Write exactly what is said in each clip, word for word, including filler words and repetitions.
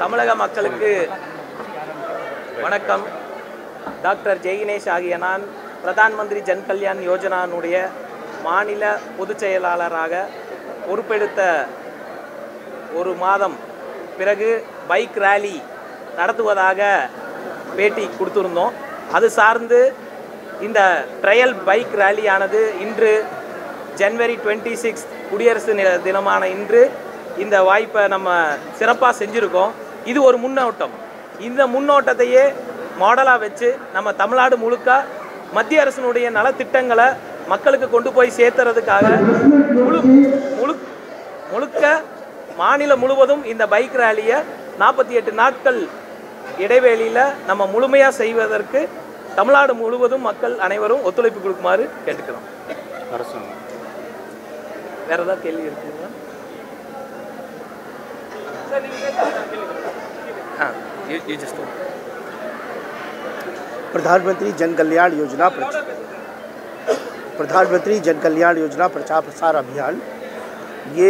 தமிழக மக்களுக்கு வணக்கம். டாக்டர் ஜெய்கணேஷ் ஆகிய நான் பிரதான் மந்திரி ஜன் கல்யாண் யோஜனானுடைய மாநில பொதுச் செயலாளராக பொறுப்பெடுத்த ஒரு மாதம் பிறகு பைக் ரேலி நடத்துவதாக பேட்டி கொடுத்துருந்தோம். அது சார்ந்து இந்த ட்ரையல் பைக் ரேலியானது இன்று ஜனவரி டுவெண்ட்டி சிக்ஸ் குடியரசு தினமான இன்று இந்த வாய்ப்பை நம்ம சிறப்பாக செஞ்சுருக்கோம். இது ஒரு முன்னோட்டம். இந்த முன்னோட்டத்தையே மாடலாக வச்சு நம்ம தமிழ்நாடு முழுக்க மத்திய அரசினுடைய நலத்திட்டங்களை மக்களுக்கு கொண்டு போய் சேர்த்துறதுக்காக முழு முழு முழுக்க மாநிலம் முழுவதும் இந்த பைக் ரேலியை நாற்பத்தி எட்டு நாட்கள் இடைவெளியில் நம்ம முழுமையாக செய்வதற்கு தமிழ்நாடு முழுவதும் மக்கள் அனைவரும் ஒத்துழைப்பு கொடுக்குமாறு கேட்டுக்கிறோம். வேறு ஏதாவது கேள்வி இருக்குங்களா? प्रधानमंत्री जन कल्याण योजना प्रधानमंत्री जन कल्याण योजना प्रचार प्रसार अभियान ये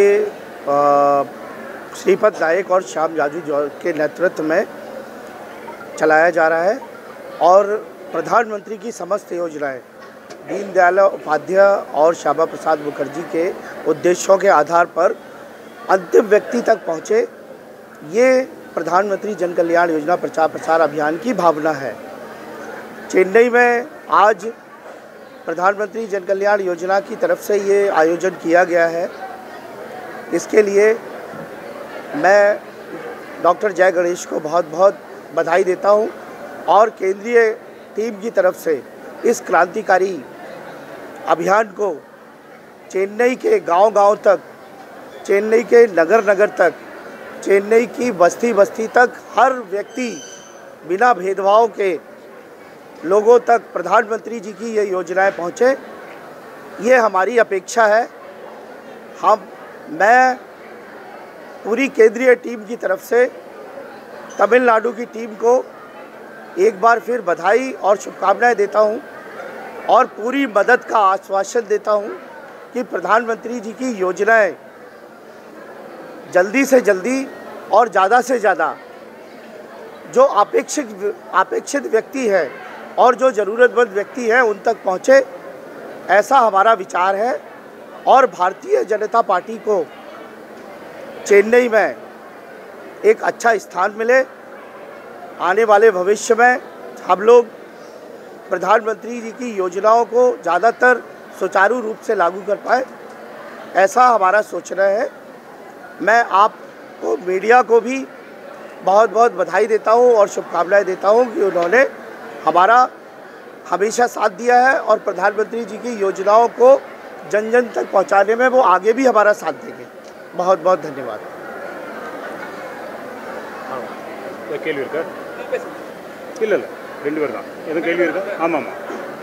श्रीपद नायक और श्याम जाजू के नेतृत्व में चलाया जा रहा है और प्रधानमंत्री की समस्त योजनाएं दीनदयाल उपाध्याय और श्यामा प्रसाद मुखर्जी के उद्देश्यों के आधार पर अंतिम व्यक्ति तक पहुँचे, ये प्रधानमंत्री जन कल्याण योजना प्रचार प्रसार अभियान की भावना है। चेन्नई में आज प्रधानमंत्री जन कल्याण योजना की तरफ से ये आयोजन किया गया है। इसके लिए मैं डॉक्टर जय गणेश को बहुत बहुत बधाई देता हूँ और केंद्रीय टीम की तरफ से इस क्रांतिकारी अभियान को चेन्नई के गांव-गांव तक, चेन्नई के नगर नगर तक, चेन्नई की बस्ती बस्ती तक हर व्यक्ति बिना भेदभाव के लोगों तक प्रधानमंत्री जी की ये योजनाएं पहुँचे, ये हमारी अपेक्षा है। हम मैं पूरी केंद्रीय टीम की तरफ से तमिलनाडु की टीम को एक बार फिर बधाई और शुभकामनाएं देता हूं और पूरी मदद का आश्वासन देता हूं कि प्रधानमंत्री जी की योजनाएं जल्दी से जल्दी और ज़्यादा से ज़्यादा जो अपेक्षित अपेक्षित व्यक्ति है और जो ज़रूरतमंद व्यक्ति हैं उन तक पहुँचे, ऐसा हमारा विचार है। और भारतीय जनता पार्टी को चेन्नई में एक अच्छा स्थान मिले, आने वाले भविष्य में हम लोग प्रधानमंत्री जी की योजनाओं को ज़्यादातर सुचारू रूप से लागू कर पाए, ऐसा हमारा सोचना है। मैं आपको मीडिया को भी बहुत बहुत बधाई देता हूं और शुभकामनाएं देता हूं कि उन्होंने हमारा हमेशा साथ दिया है और प्रधानमंत्री जी की योजनाओं को जन जन तक पहुंचाने में वो आगे भी हमारा साथ देंगे। बहुत बहुत धन्यवाद। கேள்வி இருக்கா? இல்லை இல்லை ரெண்டு பேர் தான். எதுவும் கேள்வி இருக்கா? ஆமாம் ஆமாம்.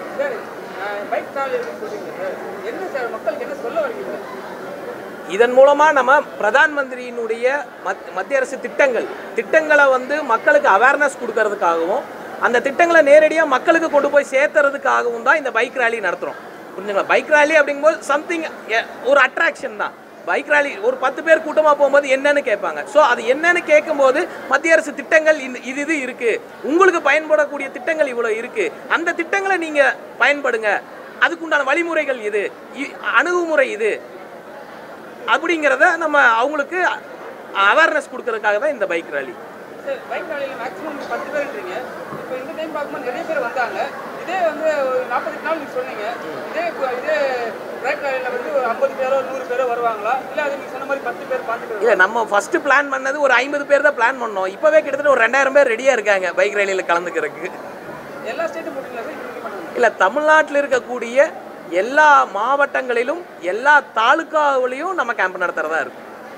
இதன் மூலமாக நம்ம பிரதான் மந்திரியினுடைய மத் மத்திய அரசு திட்டங்கள் திட்டங்களை வந்து மக்களுக்கு அவேர்னஸ் கொடுக்கறதுக்காகவும் அந்த திட்டங்களை நேரடியாக மக்களுக்கு கொண்டு போய் சேர்த்துறதுக்காகவும் தான் இந்த பைக் ரேலி நடத்துகிறோம். புரிஞ்சுங்களா? பைக் ரேலி அப்படிங்கும்போது சம்திங் ஒரு அட்ராக்ஷன் தான். பைக் ரேலி ஒரு பத்து பேர் கூட்டமாக போகும்போது என்னன்னு கேட்பாங்க. ஸோ அது என்னன்னு கேட்கும்போது மத்திய அரசு திட்டங்கள் இந்த இது இது இருக்குது, உங்களுக்கு பயன்படக்கூடிய திட்டங்கள் இவ்வளோ இருக்குது, அந்த திட்டங்களை நீங்கள் பயன்படுங்க, அதுக்குண்டான வழிமுறைகள் இது, அணுகுமுறை இது அப்படிங்கிறத நம்ம அவங்களுக்கு அவேர்னஸ் கொடுக்கறதுக்காக தான் இந்த பைக் ரேலி. பைக் ரேலியில் மேக்ஸிமம் பத்து பேர்ன்றீங்க. இப்போ இந்த டைம் பார்க்கும்போது நிறைய பேர் வந்தாங்க. இதே வந்து ஒரு நாற்பது நாள் நீங்கள் சொன்னீங்க. இதே இதே பைக் ரேலியில் வந்து ஒரு ஐம்பது பேரோ நூறு பேரோ வருவாங்களா, இல்லை அது நீங்கள் சொன்ன மாதிரி பத்து பேர் பார்த்துட்டு? இல்லை, நம்ம ஃபஸ்ட்டு பிளான் பண்ணது ஒரு ஐம்பது பேர் தான் பிளான் பண்ணோம். இப்போவே கிட்டத்தட்ட ஒரு ரெண்டாயிரம் பேர் ரெடியாக இருக்காங்க பைக் ரேலியில் கலந்துக்கிறதுக்கு. எல்லா ஸ்டேட்டும் போட்டிங்களா? இல்லை, தமிழ்நாட்டில் இருக்கக்கூடிய எல்லா மாவட்டங்களிலும் எல்லா தாலுக்காவிலையும் நம்ம கேம்ப் நடத்துகிறதா இருக்கும்.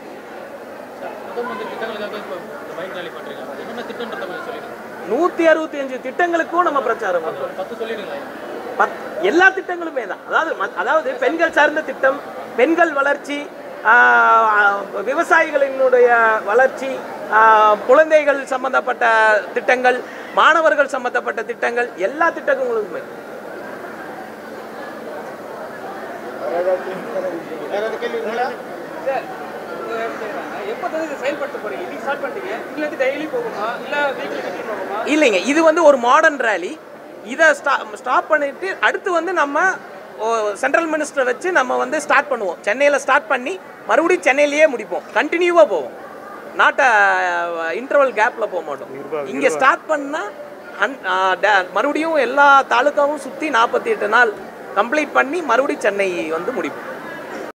நூற்றி அறுபத்தி அஞ்சு திட்டங்களுக்கும் நம்ம பிரச்சாரம் பண்ணுறோம். எல்லா திட்டங்களுமே தான். அதாவது அதாவது பெண்கள் சார்ந்த திட்டம், பெண்கள் வளர்ச்சி, விவசாயிகளினுடைய வளர்ச்சி, குழந்தைகள் சம்பந்தப்பட்ட திட்டங்கள், மாணவர்கள் சம்பந்தப்பட்ட திட்டங்கள், எல்லா திட்டங்களுக்குமே. சார், வேலை செய்கிறாங்க. எப்போ தான் இதை செயல்படுத்த போறீங்க? இன்னைக்கு ஸ்டார்ட் பண்ணிட்டீங்க, இல்லை டெய்லி போகுமா இல்லை வீக்லி வீக்லி போகுமா? இல்லைங்க, இது வந்து ஒரு மாடர்ன் ரேலி. இதை ஸ்டா ஸ்டாப் பண்ணிட்டு அடுத்து வந்து நம்ம சென்ட்ரல் மினிஸ்டரை வச்சு நம்ம வந்து ஸ்டார்ட் பண்ணுவோம். சென்னையில் ஸ்டார்ட் பண்ணி மறுபடியும் சென்னையிலேயே முடிப்போம். கண்டினியூவாக போவோம், நாட் இன்டர்வல் கேப்பில் போக மாட்டோம். இங்கே ஸ்டார்ட் பண்ணால் அன் மறுபடியும் எல்லா தாலுக்காவும் சுற்றி நாற்பத்தி எட்டு நாள் கம்ப்ளீட் பண்ணி மறுபடியும் சென்னை வந்து முடிப்போம்.